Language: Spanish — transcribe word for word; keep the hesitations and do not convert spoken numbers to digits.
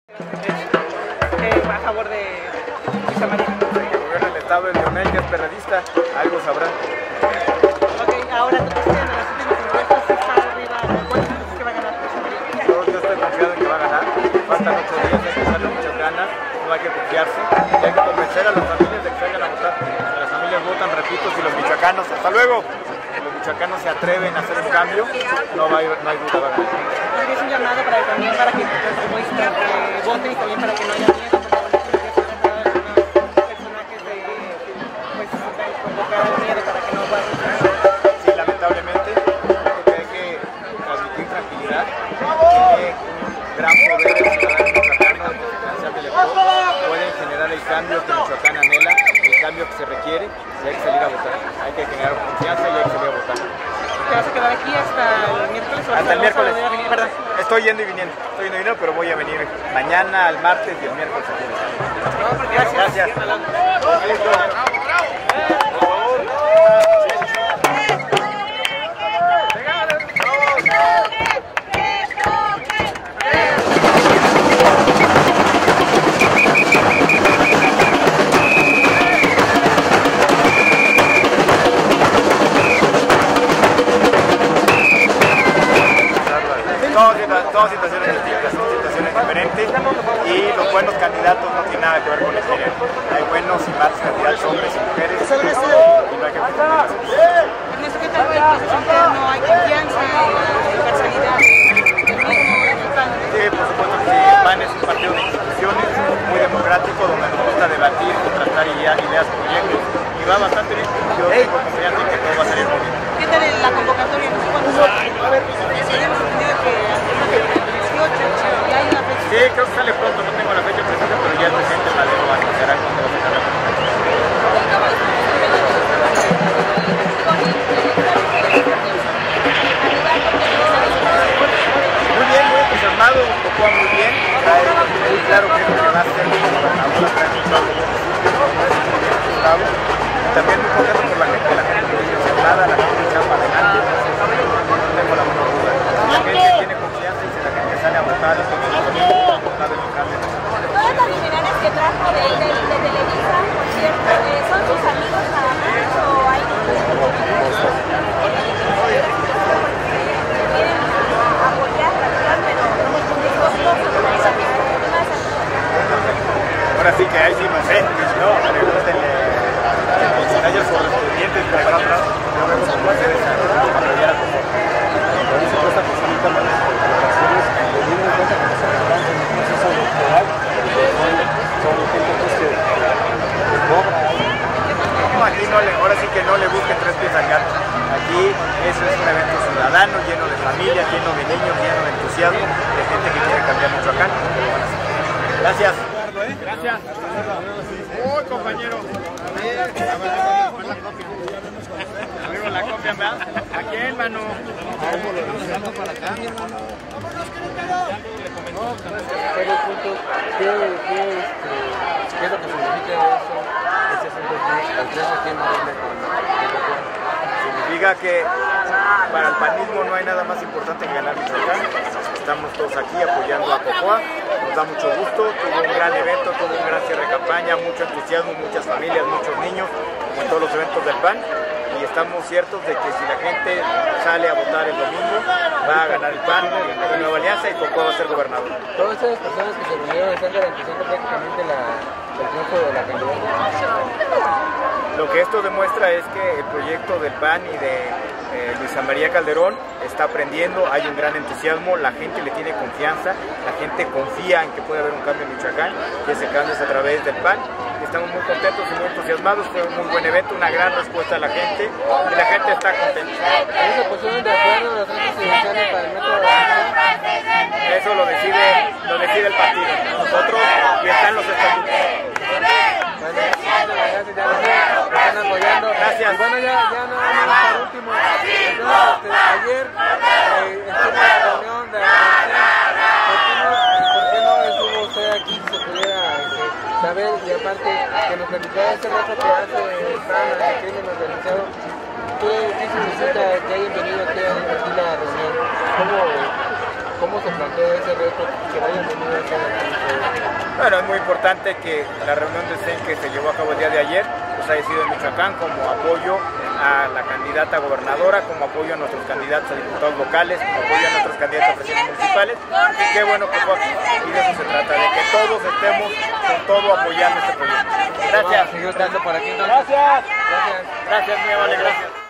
Eh, a favor de Luis Amaría. El gobierno del estado de Leonel, que es perredista, algo sabrá. Ok, ahora tú crees que en las últimas encuestas está arriba, ¿cuánto crees que va a ganar Luis Amaría? Yo, yo estoy confiado en que va a ganar. Faltan ocho días, hay que echarle muchas ganas, no hay que confiarse. Y hay que convencer a las familias de que salgan a votar. Si las familias votan, repito, si los michoacanos, hasta luego, si los michoacanos se atreven a hacer un cambio, no, va a ir, no hay duda, va a ganar. Es un llamado para también para que muestren que voten y también para que no haya miedo, porque personajes de pues provocar miedo para que no vayan. Sí, lamentablemente, creo que hay que transmitir tranquilidad. Tiene un gran poder el ciudadano michoacano de financiar del elector. Pueden generar el cambio que Michoacán anhela, el cambio que se requiere, y hay que salir a votar. Hay que generar confianza y hay que salir a votar. ¿Te vas a quedar aquí hasta el miércoles? Hasta el miércoles. Venir, ¿verdad? Estoy yendo y viniendo. Estoy yendo y viniendo, pero voy a venir mañana, el martes y el miércoles. Gracias. Gracias. Son situaciones distintas, son situaciones diferentes y los buenos candidatos no tienen nada que ver con el género. Hay buenos y malos candidatos, hombres y mujeres, y no hay que confundirlas. Ernesto, ¿qué tal el proceso interno? ¿Hay confianza en la imparcialidad del mismo en el P A N? Sí, por supuesto que sí. El P A N es un partido de instituciones, muy democrático, donde nos gusta debatir, contrastar ideas, proyectos, y va bastante bien. Yo tengo confianza en que todo va a salir muy bien. ¿Qué tal la convocatoria? No sé cuándo sale. Tenemos entendido que sí, creo que sale pronto, no tengo la fecha precisa, pero ya el presidente Madero anunciará cuándo va a sacar la Muy bien, muy entusiasmado, Cocoa muy bien, trae muy claro que es lo que va a hacer como gobernador, trae mucho algo también muy contento por la gente, la gente muy entusiasmada, la gente echada para adelante, no tengo la menor duda. La gente tiene confianza y si la gente sale a votar, es como la democracia. Todas las luminarias que trajo de, de, de Televisa, por cierto, eh, ¿son sus amigos nada más o hay quieren apoyar, pero ahora sí que ahí sí no sé, no, pregúntenle a ellos correspondientes, pero no, no vemos cómo hacer esa apoyar a Cocoa. Por eso esta facilita más las colaboraciones, teniendo en cuenta que se acaban en un proceso electoral, son gente que cobra. No, aquí no le, ahora sí que no le busquen tres pies al gato. Aquí eso es un evento ciudadano, lleno de familias, lleno de niños, lleno de entusiasmo, de gente que quiere cambiar Michoacán. Gracias. Gracias. Uy, compañero. Amigo, la copia, ¿verdad? ¿A quién, mano? Para acá, mi hermano. ¿Qué, qué, este, ¿Qué es lo que significa eso? Este es un dos aquí en Morelia con significa que para el panismo no hay nada más importante que ganar Michoacán. Estamos todos aquí apoyando a Cocoa, nos da mucho gusto, tuvo un gran evento, tuvo un gran cierre de campaña, mucho entusiasmo, muchas familias, muchos niños, como en todos los eventos del P A N, y estamos ciertos de que si la gente sale a votar el domingo, va a ganar el P A N, la Nueva Alianza, y Cocoa va a ser gobernador. Todas esas personas que se reunieron están garantizando prácticamente la, el triunfo de la candidata. Lo que esto demuestra es que el proyecto del P A N y de eh, Luis Amaría Calderón está aprendiendo, hay un gran entusiasmo, la gente le tiene confianza, la gente confía en que puede haber un cambio en Michoacán, y ese cambio es a través del P A N. Y estamos muy contentos y muy entusiasmados, fue un muy buen evento, una gran respuesta de la gente, y la gente está contenta. ¿Eso se pusieron de acuerdo los centros presidenciales para el método de Eso lo decide, lo decide el partido, nosotros, y están los estatutos. Bueno, gracias, ya lo sé, están apoyando. Gracias. Y bueno, ya, ya nada más por último. Entonces, este, ayer eh, estuvo en la reunión de ¿por qué no, por qué no estuvo usted aquí si se pudiera este, saber? Y aparte, que nos platicara ese rato que hace el P A N al crimen organizado. ¿Qué, qué significa que hayan venido aquí a, aquí a la reunión? ¿Cómo, ¿cómo se plantea ese reto que vayan tenido ese reto? Bueno, es muy importante que la reunión del C E N que se llevó a cabo el día de ayer pues haya sido en Michoacán como apoyo a la candidata gobernadora, como apoyo a nuestros candidatos a diputados locales, como apoyo a nuestros candidatos a presidentes municipales, y qué bueno que fue aquí, y de eso se trata, de que todos estemos con todo apoyando este proyecto. Gracias. Gracias. Gracias. Gracias, muy amable, gracias.